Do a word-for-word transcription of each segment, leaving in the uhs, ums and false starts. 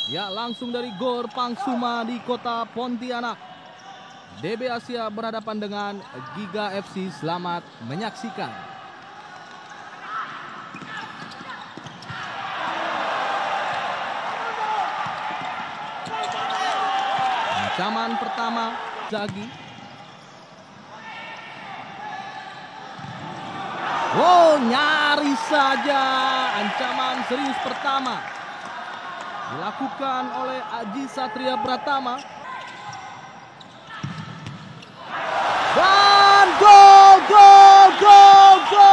Ya, langsung dari Gor Pangsuma di kota Pontianak. D B Asia berhadapan dengan Giga F C. Selamat menyaksikan. Ancaman pertama Zagi. Wow, nyaris saja ancaman serius pertama dilakukan oleh Aji Satria Pratama. Dan gol, gol, gol,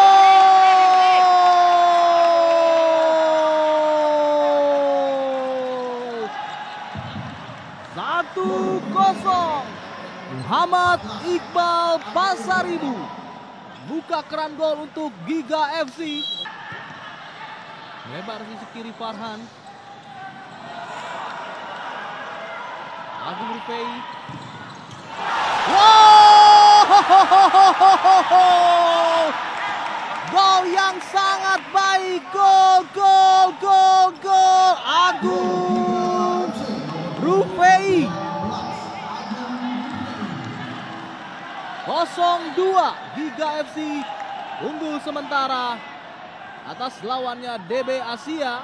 gol. Satu kosong. Muhammad Iqbal Pasaribu buka keran gol untuk Giga F C. Lebar sisi kiri Farhan. Agung Rufai. Wow! Gol yang sangat baik. Gol, gol, gol, gol. Agung Rufai. nol dua. Giga F C unggul sementara atas lawannya D B Asia.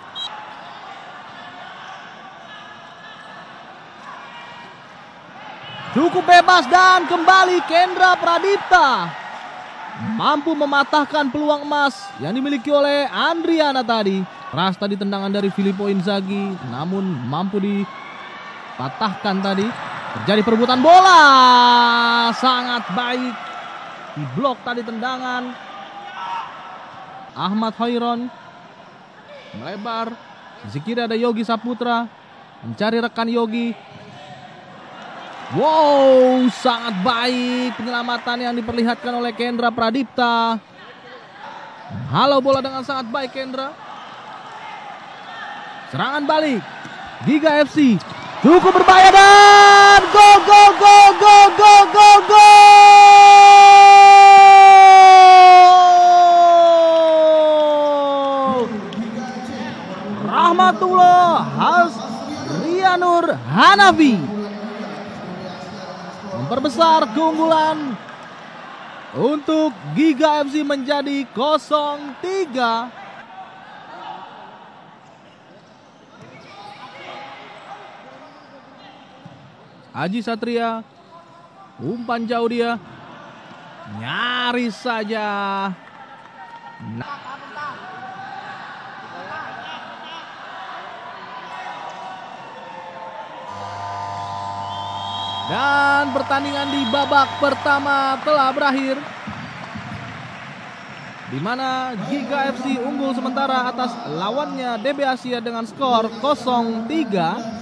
Cukup bebas dan kembali Kendra Pradipta mampu mematahkan peluang emas yang dimiliki oleh Andriana tadi. Keras tadi tendangan dari Filippo Inzaghi, namun mampu dipatahkan tadi. Terjadi perebutan bola, sangat baik. Di blok tadi tendangan Ahmad Hoiron. Melebar, di kiri ada Yogi Saputra, mencari rekan Yogi. Wow, sangat baik penyelamatan yang diperlihatkan oleh Kendra Pradipta. Halo bola dengan sangat baik Kendra. Serangan balik Giga F C cukup berbahaya dan gol, gol, gol, gol, gol, gol, gol. Rahmatullah Hasrianur Hanafi memperbesar keunggulan untuk Giga F C menjadi nol tiga. Aji Satria, umpan jauh dia, nyaris saja. Nah. Dan pertandingan di babak pertama telah berakhir, di mana Giga F C unggul sementara atas lawannya D B Asia dengan skor nol tiga.